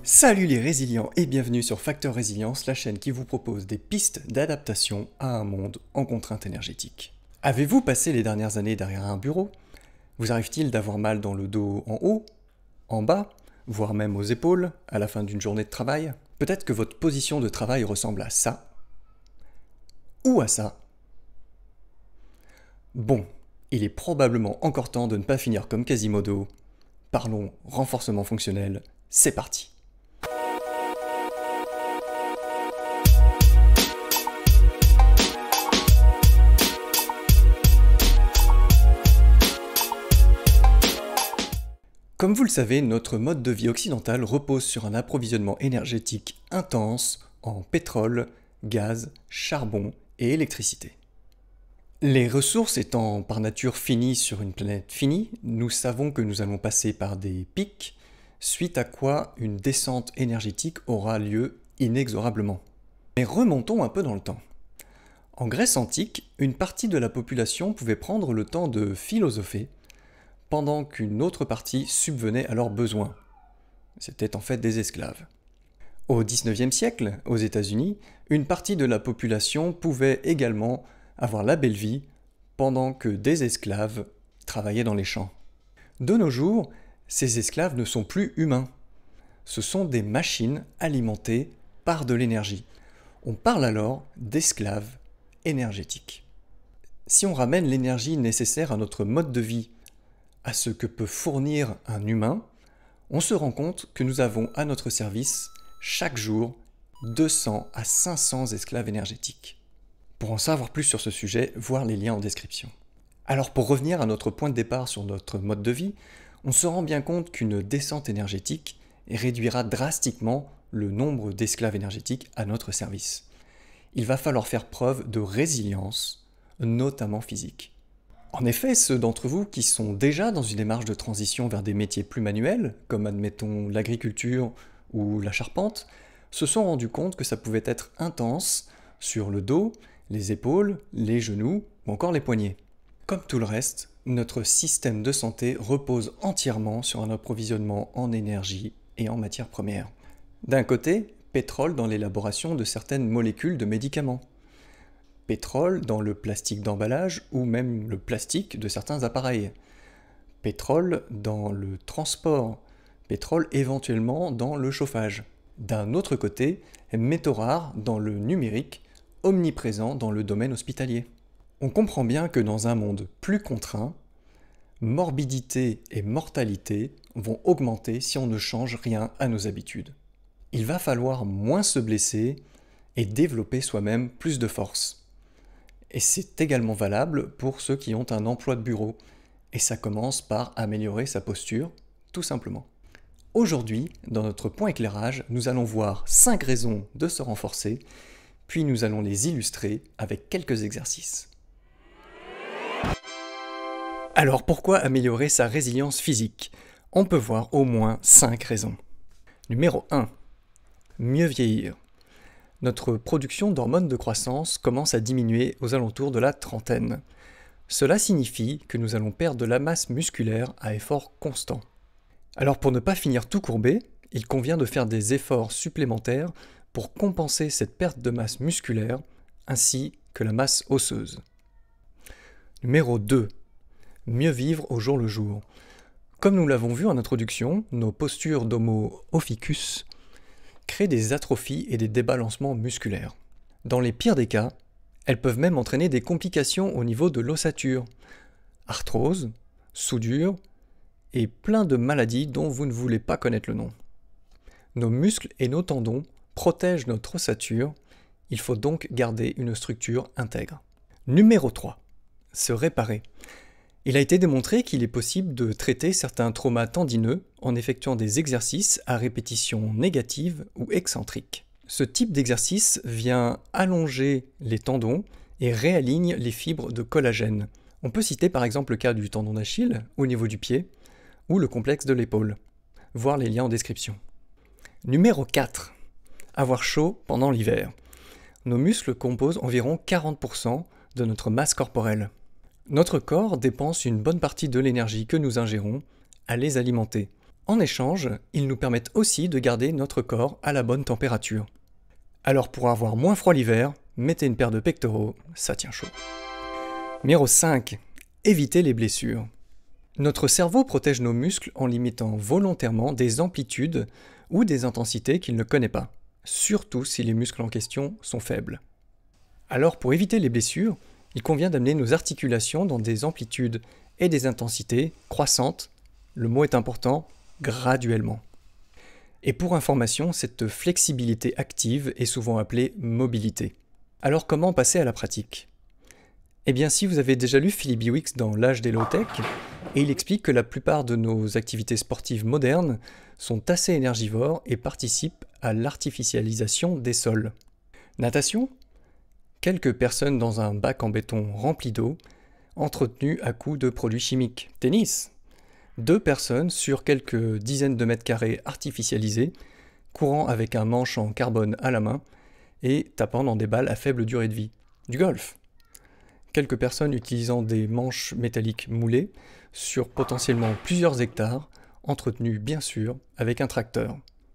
Salut les résilients et bienvenue sur Facteur Résilience, la chaîne qui vous propose des pistes d'adaptation à un monde en contrainte énergétique. Avez-vous passé les dernières années derrière un bureau? Vous arrive-t-il d'avoir mal dans le dos en haut, en bas, voire même aux épaules à la fin d'une journée de travail? Peut-être que votre position de travail ressemble à ça ou à ça. Bon, il est probablement encore temps de ne pas finir comme Quasimodo. Parlons renforcement fonctionnel, c'est parti! Comme vous le savez, notre mode de vie occidental repose sur un approvisionnement énergétique intense en pétrole, gaz, charbon et électricité. Les ressources étant par nature finies sur une planète finie, nous savons que nous allons passer par des pics, suite à quoi une descente énergétique aura lieu inexorablement. Mais remontons un peu dans le temps. En Grèce antique, une partie de la population pouvait prendre le temps de philosopher, pendant qu'une autre partie subvenait à leurs besoins. C'était en fait des esclaves. Au XIXe siècle, aux États-Unis, une partie de la population pouvait également avoir la belle vie pendant que des esclaves travaillaient dans les champs. De nos jours, ces esclaves ne sont plus humains. Ce sont des machines alimentées par de l'énergie. On parle alors d'esclaves énergétiques. Si on ramène l'énergie nécessaire à notre mode de vie, à ce que peut fournir un humain, on se rend compte que nous avons à notre service chaque jour 200 à 500 esclaves énergétiques. Pour en savoir plus sur ce sujet, voir les liens en description. Alors pour revenir à notre point de départ sur notre mode de vie, on se rend bien compte qu'une descente énergétique réduira drastiquement le nombre d'esclaves énergétiques à notre service. Il va falloir faire preuve de résilience, notamment physique. En effet, ceux d'entre vous qui sont déjà dans une démarche de transition vers des métiers plus manuels, comme admettons l'agriculture ou la charpente, se sont rendus compte que ça pouvait être intense sur le dos, les épaules, les genoux ou encore les poignets. Comme tout le reste, notre système de santé repose entièrement sur un approvisionnement en énergie et en matières premières. D'un côté, pétrole dans l'élaboration de certaines molécules de médicaments. Pétrole dans le plastique d'emballage ou même le plastique de certains appareils. Pétrole dans le transport. Pétrole éventuellement dans le chauffage. D'un autre côté, métaux rares dans le numérique, omniprésent dans le domaine hospitalier. On comprend bien que dans un monde plus contraint, morbidité et mortalité vont augmenter si on ne change rien à nos habitudes. Il va falloir moins se blesser et développer soi-même plus de force. Et c'est également valable pour ceux qui ont un emploi de bureau. Et ça commence par améliorer sa posture, tout simplement. Aujourd'hui, dans notre point éclairage, nous allons voir 5 raisons de se renforcer, puis nous allons les illustrer avec quelques exercices. Alors pourquoi améliorer sa résilience physique? On peut voir au moins 5 raisons. Numéro 1. Mieux vieillir. Notre production d'hormones de croissance commence à diminuer aux alentours de la trentaine. Cela signifie que nous allons perdre de la masse musculaire à effort constant. Alors pour ne pas finir tout courbé, il convient de faire des efforts supplémentaires pour compenser cette perte de masse musculaire ainsi que la masse osseuse. Numéro 2. Mieux vivre au jour le jour. Comme nous l'avons vu en introduction, nos postures d'Homo ophiuchus créent des atrophies et des débalancements musculaires. Dans les pires des cas, elles peuvent même entraîner des complications au niveau de l'ossature, arthrose, soudure et plein de maladies dont vous ne voulez pas connaître le nom. Nos muscles et nos tendons protègent notre ossature, il faut donc garder une structure intègre. Numéro 3. Se réparer. Il a été démontré qu'il est possible de traiter certains traumas tendineux en effectuant des exercices à répétition négative ou excentrique. Ce type d'exercice vient allonger les tendons et réaligne les fibres de collagène. On peut citer par exemple le cas du tendon d'Achille au niveau du pied ou le complexe de l'épaule. Voir les liens en description. Numéro 4. Avoir chaud pendant l'hiver. Nos muscles composent environ 40% de notre masse corporelle. Notre corps dépense une bonne partie de l'énergie que nous ingérons à les alimenter. En échange, ils nous permettent aussi de garder notre corps à la bonne température. Alors pour avoir moins froid l'hiver, mettez une paire de pectoraux, ça tient chaud. Numéro 5. Évitez les blessures. Notre cerveau protège nos muscles en limitant volontairement des amplitudes ou des intensités qu'il ne connaît pas, surtout si les muscles en question sont faibles. Alors pour éviter les blessures, il convient d'amener nos articulations dans des amplitudes et des intensités croissantes, le mot est important, graduellement. Et pour information, cette flexibilité active est souvent appelée mobilité. Alors comment passer à la pratique ? Eh bien si vous avez déjà lu Philippe Biwix dans L'âge des low-tech, et il explique que la plupart de nos activités sportives modernes sont assez énergivores et participent à l'artificialisation des sols. Natation ? Quelques personnes dans un bac en béton rempli d'eau, entretenu à coups de produits chimiques. Tennis ? 2 personnes sur quelques dizaines de mètres carrés artificialisés, courant avec un manche en carbone à la main et tapant dans des balles à faible durée de vie. Du golf. Quelques personnes utilisant des manches métalliques moulées sur potentiellement plusieurs hectares, entretenus bien sûr avec un tracteur.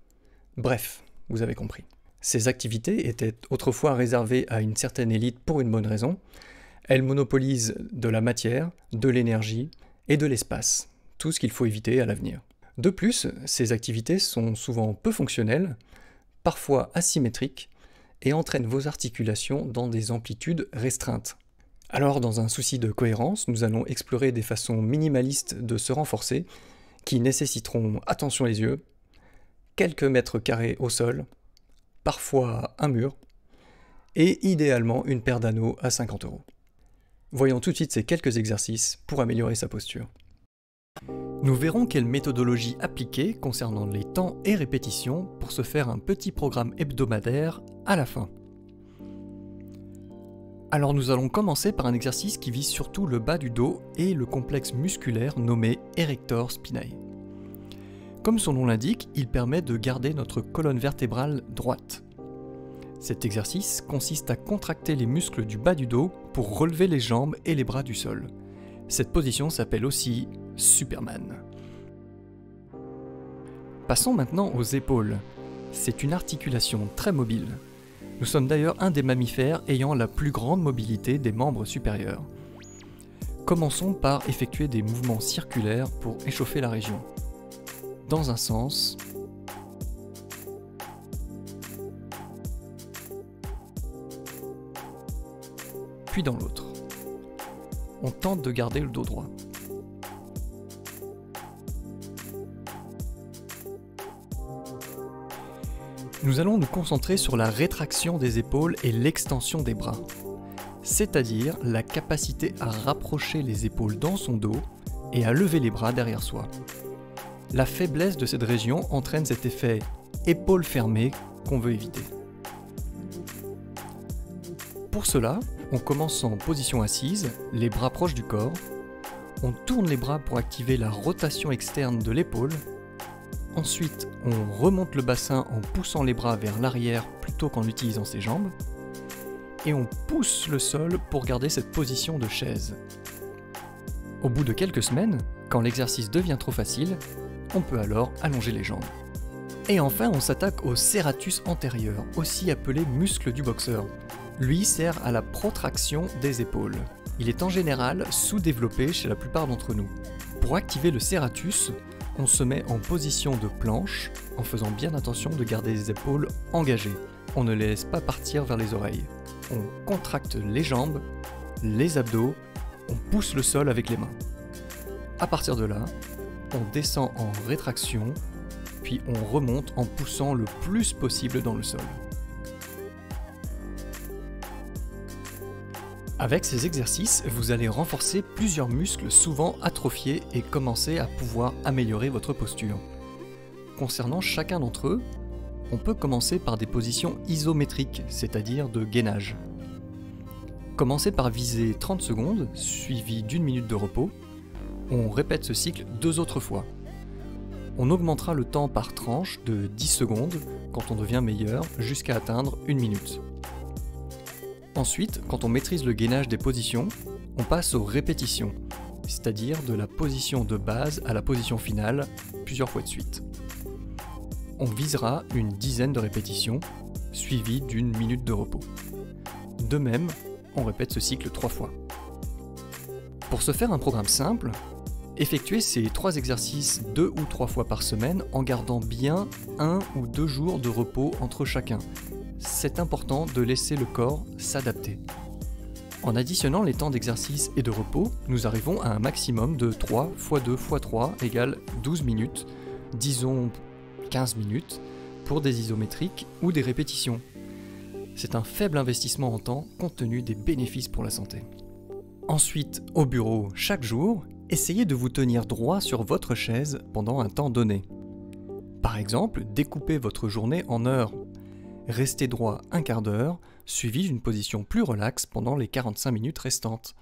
Bref, vous avez compris. Ces activités étaient autrefois réservées à une certaine élite pour une bonne raison. Elles monopolisent de la matière, de l'énergie et de l'espace. Tout ce qu'il faut éviter à l'avenir. De plus, ces activités sont souvent peu fonctionnelles, parfois asymétriques, et entraînent vos articulations dans des amplitudes restreintes. Alors, dans un souci de cohérence, nous allons explorer des façons minimalistes de se renforcer, qui nécessiteront, attention les yeux, quelques mètres carrés au sol, parfois un mur, et idéalement une paire d'anneaux à 50 €. Voyons tout de suite ces quelques exercices pour améliorer sa posture. Nous verrons quelle méthodologie appliquer concernant les temps et répétitions pour se faire un petit programme hebdomadaire à la fin. Alors nous allons commencer par un exercice qui vise surtout le bas du dos et le complexe musculaire nommé erector spinae. Comme son nom l'indique, il permet de garder notre colonne vertébrale droite. Cet exercice consiste à contracter les muscles du bas du dos pour relever les jambes et les bras du sol. Cette position s'appelle aussi Superman. Passons maintenant aux épaules. C'est une articulation très mobile. Nous sommes d'ailleurs un des mammifères ayant la plus grande mobilité des membres supérieurs. Commençons par effectuer des mouvements circulaires pour échauffer la région. Dans un sens, puis dans l'autre. On tente de garder le dos droit. Nous allons nous concentrer sur la rétraction des épaules et l'extension des bras, c'est-à-dire la capacité à rapprocher les épaules dans son dos et à lever les bras derrière soi. La faiblesse de cette région entraîne cet effet épaules fermées qu'on veut éviter. Pour cela, on commence en position assise, les bras proches du corps. On tourne les bras pour activer la rotation externe de l'épaule. Ensuite, on remonte le bassin en poussant les bras vers l'arrière plutôt qu'en utilisant ses jambes. Et on pousse le sol pour garder cette position de chaise. Au bout de quelques semaines, quand l'exercice devient trop facile, on peut alors allonger les jambes. Et enfin, on s'attaque au serratus antérieur, aussi appelé muscle du boxeur. Lui sert à la protraction des épaules. Il est en général sous-développé chez la plupart d'entre nous. Pour activer le serratus, on se met en position de planche en faisant bien attention de garder les épaules engagées. On ne les laisse pas partir vers les oreilles. On contracte les jambes, les abdos, on pousse le sol avec les mains. À partir de là, on descend en rétraction, puis on remonte en poussant le plus possible dans le sol. Avec ces exercices, vous allez renforcer plusieurs muscles souvent atrophiés et commencer à pouvoir améliorer votre posture. Concernant chacun d'entre eux, on peut commencer par des positions isométriques, c'est-à-dire de gainage. Commencez par viser 30 secondes, suivi d'1 minute de repos. On répète ce cycle 2 autres fois. On augmentera le temps par tranche de 10 secondes quand on devient meilleur jusqu'à atteindre 1 minute. Ensuite, quand on maîtrise le gainage des positions, on passe aux répétitions. c'est-à-dire de la position de base à la position finale, plusieurs fois de suite. On visera une dizaine de répétitions, suivies d'une minute de repos. De même, on répète ce cycle 3 fois. Pour se faire un programme simple, effectuez ces 3 exercices 2 ou 3 fois par semaine en gardant bien 1 ou 2 jours de repos entre chacun. C'est important de laisser le corps s'adapter. En additionnant les temps d'exercice et de repos, nous arrivons à un maximum de 3 x 2 x 3 égale 12 minutes, disons 15 minutes, pour des isométriques ou des répétitions. C'est un faible investissement en temps compte tenu des bénéfices pour la santé. Ensuite, au bureau, chaque jour, essayez de vous tenir droit sur votre chaise pendant un temps donné. Par exemple, découpez votre journée en heures. Restez droit un quart d'heure, suivi d'une position plus relaxe pendant les 45 minutes restantes.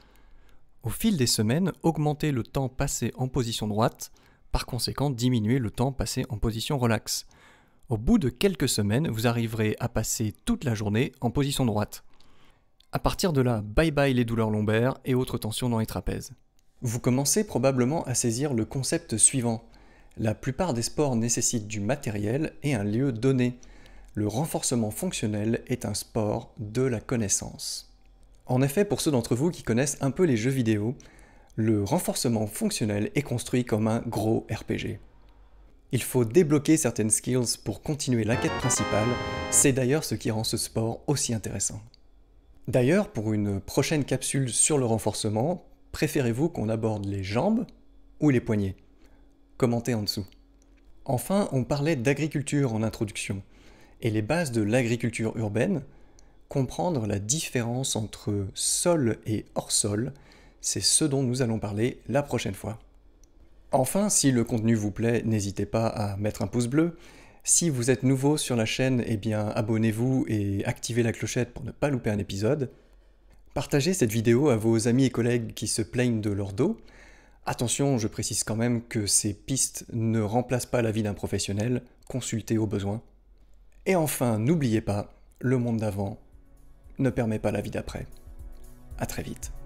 Au fil des semaines, augmentez le temps passé en position droite, par conséquent diminuez le temps passé en position relaxe. Au bout de quelques semaines, vous arriverez à passer toute la journée en position droite. À partir de là, bye bye les douleurs lombaires et autres tensions dans les trapèzes. Vous commencez probablement à saisir le concept suivant. La plupart des sports nécessitent du matériel et un lieu donné. Le renforcement fonctionnel est un sport de la connaissance. En effet, pour ceux d'entre vous qui connaissent un peu les jeux vidéo, le renforcement fonctionnel est construit comme un gros RPG. Il faut débloquer certaines skills pour continuer la quête principale, c'est d'ailleurs ce qui rend ce sport aussi intéressant. D'ailleurs, pour une prochaine capsule sur le renforcement, préférez-vous qu'on aborde les jambes ou les poignets? Commentez en dessous. Enfin, on parlait d'agriculture en introduction, et les bases de l'agriculture urbaine, comprendre la différence entre sol et hors sol, c'est ce dont nous allons parler la prochaine fois. Enfin, si le contenu vous plaît, n'hésitez pas à mettre un pouce bleu. Si vous êtes nouveau sur la chaîne, eh bien abonnez-vous et activez la clochette pour ne pas louper un épisode. Partagez cette vidéo à vos amis et collègues qui se plaignent de leur dos. Attention, je précise quand même que ces pistes ne remplacent pas l'avis d'un professionnel, consultez au besoin. Et enfin, n'oubliez pas, le monde d'avant ne permet pas la vie d'après. À très vite.